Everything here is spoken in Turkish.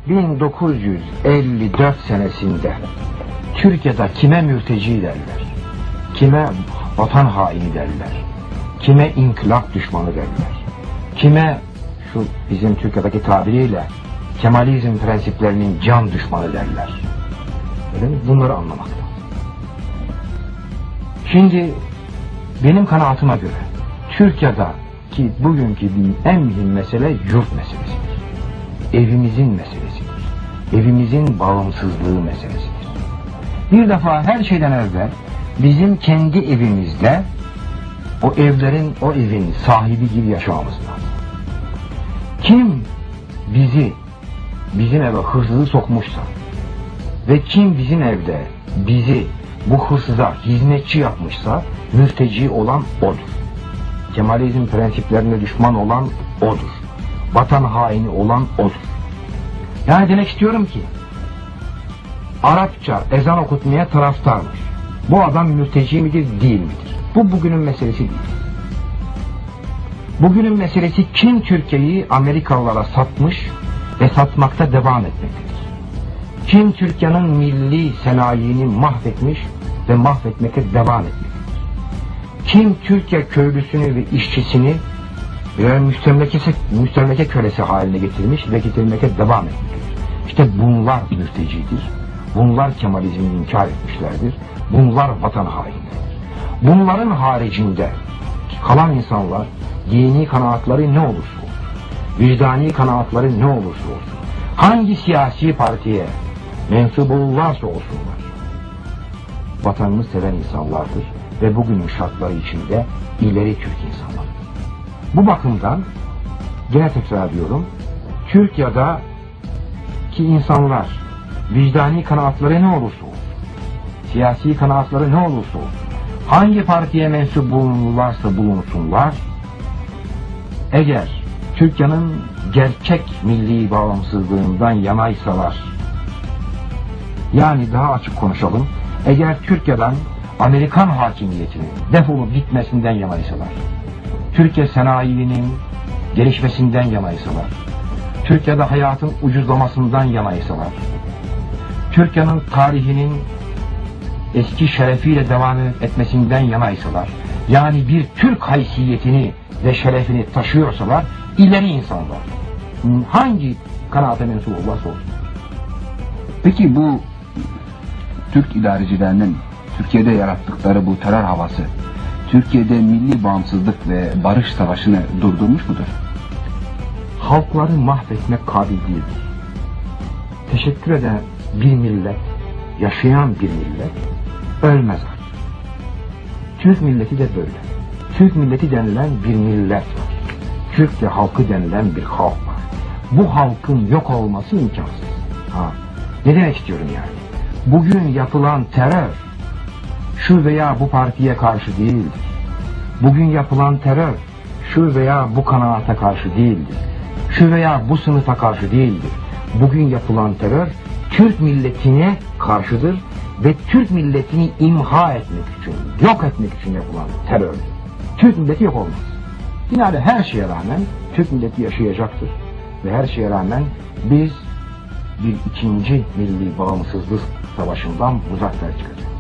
1954 senesinde Türkiye'de kime mürteci derler, kime vatan haini derler, kime inkılap düşmanı derler, kime şu bizim Türkiye'deki tabiriyle Kemalizm prensiplerinin can düşmanı derler. Öyle mi? Bunları anlamakta. Şimdi benim kanaatime göre Türkiye'deki bugünkü en mühim mesele yurt meselesidir. Evimizin meselesidir. Evimizin bağımsızlığı meselesidir. Bir defa her şeyden evvel bizim kendi evimizde o evin sahibi gibi yaşamamız lazım. Kim bizim eve hırsızı sokmuşsa ve kim bizim evde bizi bu hırsıza hizmetçi yapmışsa mürteci olan odur. Kemalizm prensiplerine düşman olan odur. Vatan haini olan odur. Yani demek istiyorum ki Arapça ezan okutmaya taraftarmış. Bu adam mürteci midir, değil midir? Bu bugünün meselesi değil. Bugünün meselesi kim Türkiye'yi Amerikalılara satmış ve satmakta devam etmektedir. Kim Türkiye'nin milli sanayini mahvetmiş ve mahvetmekte devam etmektedir. Kim Türkiye köylüsünü ve işçisini müstemleke kölesi haline getirmiş ve getirmekte devam etmektedir. İşte bunlar mürtecidir. Bunlar Kemalizmi inkar etmişlerdir. Bunlar vatan hainleridir. Bunların haricinde kalan insanlar dini kanaatları ne olursa olsun, vicdani kanaatları ne olursa olsun, hangi siyasi partiye mensup olurlarsa olsunlar, vatanını seven insanlardır ve bugünün şartları içinde ileri Türk insanlardır. Bu bakımdan gene tekrar ediyorum, Türkiye'deki insanlar vicdani kanaatları ne olursa olsun, siyasi kanaatları ne olursa olsun, hangi partiye mensup bulunurlarsa bulunsunlar, eğer Türkiye'nin gerçek milli bağımsızlığından yanaysalar, yani daha açık konuşalım, eğer Türkiye'den Amerikan hakimiyetinin defolup gitmesinden yanaysalar, Türkiye sanayinin gelişmesinden yanaysalar, Türkiye'de hayatın ucuzlamasından yanaysalar, Türkiye'nin tarihinin eski şerefiyle devam etmesinden yanaysalar, yani bir Türk haysiyetini ve şerefini taşıyorsalar, ileri insanlar. Hangi kanaate mensup olursa olsun. Peki bu Türk idarecilerinin Türkiye'de yarattıkları bu terör havası, Türkiye'de milli bağımsızlık ve barış savaşını durdurmuş mudur? Halkları mahvetmek kabil değildir. Teşekkür eden bir millet, yaşayan bir millet ölmez artık. Türk milleti de böyle. Türk milleti denilen bir millet var. Türkiye halkı denilen bir halk var. Bu halkın yok olması imkansız. Ne demek istiyorum yani? Bugün yapılan terör şu veya bu partiye karşı değildir. Bugün yapılan terör şu veya bu kanaata karşı değildir. Şu veya bu sınıfa karşı değildir. Bugün yapılan terör Türk milletine karşıdır ve Türk milletini imha etmek için, yok etmek için yapılan terör. Türk milleti yok olmaz. Yine her şeye rağmen Türk milleti yaşayacaktır. Ve her şeye rağmen biz bir ikinci milli bağımsızlık savaşından muzaffer çıkacağız.